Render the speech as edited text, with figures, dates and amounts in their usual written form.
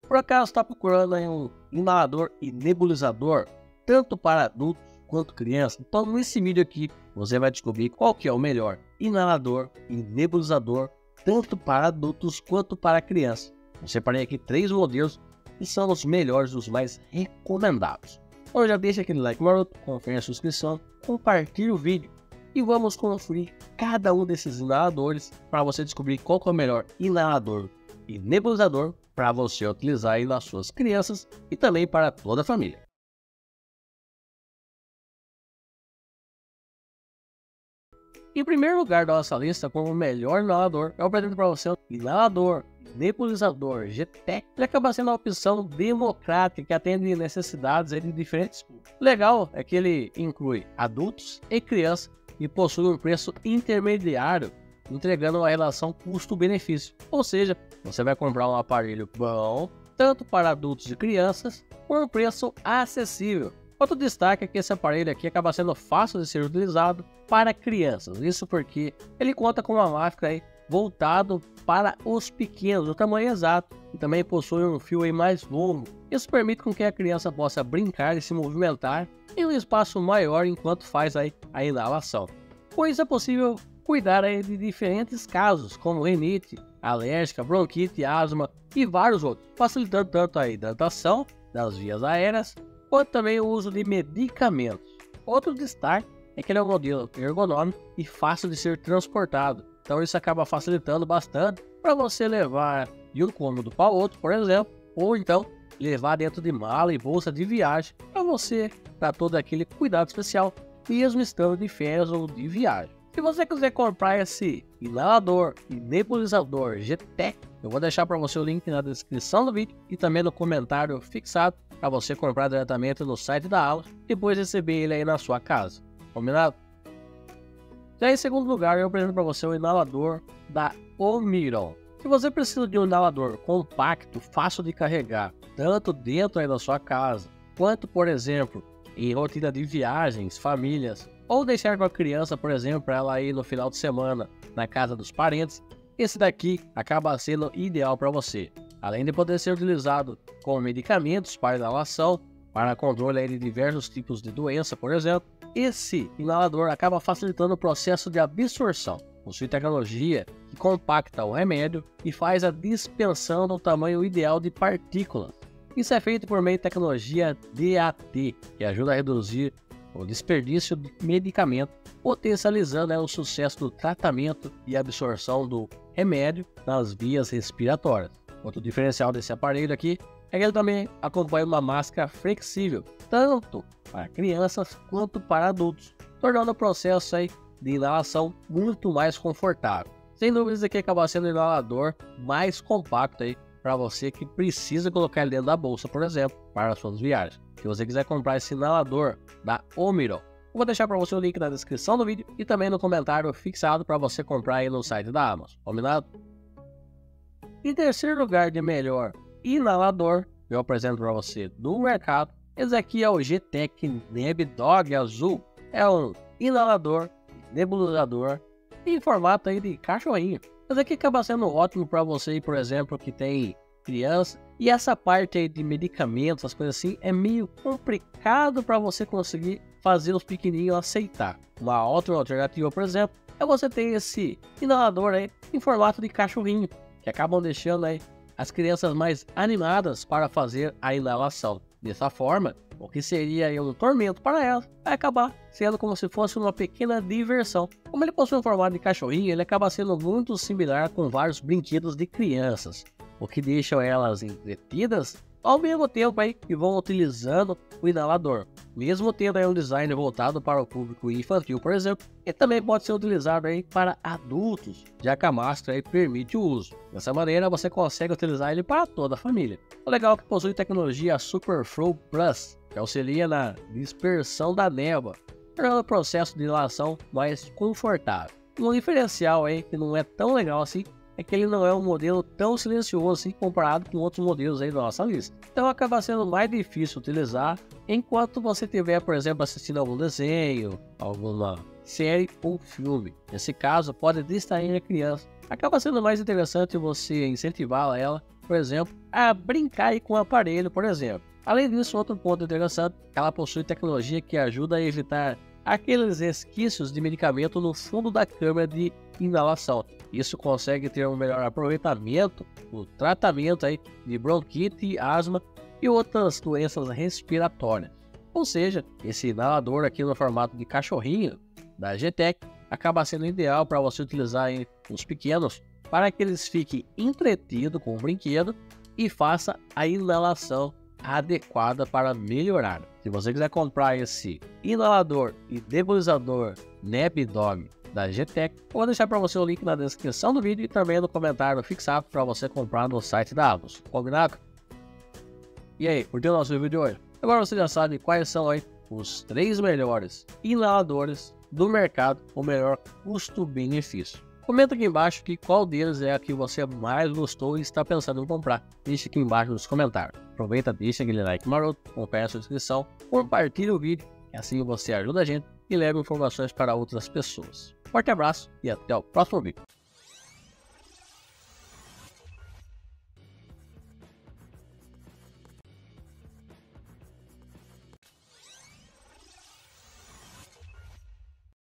Por acaso está procurando aí um inalador e nebulizador, tanto para adultos quanto crianças? Então nesse vídeo aqui você vai descobrir qual que é o melhor inalador e nebulizador, tanto para adultos quanto para crianças. Eu separei aqui 3 modelos que são os melhores, os mais recomendados. Então já deixa aquele like maroto, confere a sua inscrição, compartilhe o vídeo e vamos conferir cada um desses inaladores para você descobrir qual que é o melhor inalador e nebulizador para você utilizar aí nas suas crianças e também para toda a família. Em primeiro lugar da nossa lista, como o melhor inalador, eu apresento para você o inalador nebulizador GTEC. Ele acaba sendo uma opção democrática que atende necessidades de diferentes públicos. Legal é que ele inclui adultos e crianças e possui um preço intermediário, entregando uma relação custo-benefício. Ou seja, você vai comprar um aparelho bom, tanto para adultos e crianças, por um preço acessível. Outro destaque é que esse aparelho aqui acaba sendo fácil de ser utilizado para crianças. Isso porque ele conta com uma máquina aí voltado para os pequenos, do tamanho exato, e também possui um fio aí mais longo. Isso permite com que a criança possa brincar e se movimentar em um espaço maior enquanto faz aí a inalação. Com isso é possível cuidar aí de diferentes casos, como rinite, alérgica, bronquite, asma e vários outros, facilitando tanto a hidratação das vias aéreas, quanto também o uso de medicamentos. Outro destaque é que ele é um modelo ergonômico e fácil de ser transportado, então isso acaba facilitando bastante para você levar de um cômodo para outro, por exemplo, ou então levar dentro de mala e bolsa de viagem para você dar todo aquele cuidado especial, mesmo estando de férias ou de viagem. Se você quiser comprar esse inalador e nebulizador GTEC, eu vou deixar para você o link na descrição do vídeo e também no comentário fixado para você comprar diretamente no site da Allos e depois receber ele aí na sua casa. Combinado? Já em segundo lugar, eu apresento para você o inalador da Omiron. Se você precisa de um inalador compacto, fácil de carregar, tanto dentro aí da sua casa, quanto, por exemplo, em rotina de viagens, famílias, ou deixar com a criança, por exemplo, para ela ir no final de semana na casa dos parentes, esse daqui acaba sendo ideal para você. Além de poder ser utilizado com medicamentos para inalação, para controle de diversos tipos de doença, por exemplo, esse inalador acaba facilitando o processo de absorção. Possui tecnologia que compacta o remédio e faz a dispersão no tamanho ideal de partículas. Isso é feito por meio de tecnologia DAT, que ajuda a reduzir o desperdício de medicamento, potencializando o sucesso do tratamento e absorção do remédio nas vias respiratórias. Outro diferencial desse aparelho aqui é que ele também acompanha uma máscara flexível, tanto para crianças quanto para adultos, tornando o processo aí de inalação muito mais confortável. Sem dúvidas, aqui acaba sendo o inalador mais compacto aí para você que precisa colocar ele dentro da bolsa, por exemplo, para as suas viagens. Se você quiser comprar esse inalador da Omiron, eu vou deixar para você o link na descrição do vídeo e também no comentário fixado para você comprar aí no site da Amazon. Combinado? Em terceiro lugar de melhor inalador, eu apresento para você do mercado. Esse aqui é o GTEC NebDog Azul. É um inalador, nebulizador em formato aí de cachorrinho. Esse aqui acaba sendo ótimo para você, por exemplo, que tem criança. E essa parte aí de medicamentos, as coisas assim, é meio complicado para você conseguir fazer os pequenininhos aceitar. Uma outra alternativa, por exemplo, é você ter esse inalador aí em formato de cachorrinho, que acabam deixando aí as crianças mais animadas para fazer a inalação. Dessa forma, o que seria aí um tormento para elas vai acabar sendo como se fosse uma pequena diversão. Como ele possui um formato de cachorrinho, ele acaba sendo muito similar com vários brinquedos de crianças, o que deixa elas entretidas ao mesmo tempo aí que vão utilizando o inalador, mesmo tendo aí um design voltado para o público infantil, por exemplo, e também pode ser utilizado aí para adultos, já que a máscara aí permite o uso. Dessa maneira você consegue utilizar ele para toda a família. O legal é que possui tecnologia Super Flow Plus, que auxilia na dispersão da névoa, tornando o processo de inalação mais confortável. Um diferencial aí que não é tão legal assim é que ele não é um modelo tão silencioso assim comparado com outros modelos aí da nossa lista. Então acaba sendo mais difícil utilizar enquanto você estiver, por exemplo, assistindo algum desenho, alguma série ou filme. Nesse caso, pode distrair a criança. Acaba sendo mais interessante você incentivar ela, por exemplo, a brincar aí com o aparelho, por exemplo. Além disso, outro ponto interessante, ela possui tecnologia que ajuda a evitar aqueles resquícios de medicamento no fundo da câmara de inalação. Isso consegue ter um melhor aproveitamento no tratamento aí de bronquite, asma e outras doenças respiratórias. Ou seja, esse inalador aqui no formato de cachorrinho da GTEC acaba sendo ideal para você utilizar em os pequenos, para que eles fiquem entretidos com o brinquedo e faça a inalação adequada para melhorar. Se você quiser comprar esse inalador e nebulizador NebDog da GTEC, vou deixar para você o link na descrição do vídeo e também no comentário fixado para você comprar no site da Atos. Combinado? E aí, curtiu o nosso vídeo de hoje? Agora você já sabe quais são aí os 3 melhores inaladores do mercado, o melhor custo-benefício. Comenta aqui embaixo qual deles é a que você mais gostou e está pensando em comprar. Deixe aqui embaixo nos comentários. Aproveita, deixa aquele like maroto, confere a sua inscrição, compartilhe o vídeo, assim você ajuda a gente e leva informações para outras pessoas. Forte abraço e até o próximo vídeo.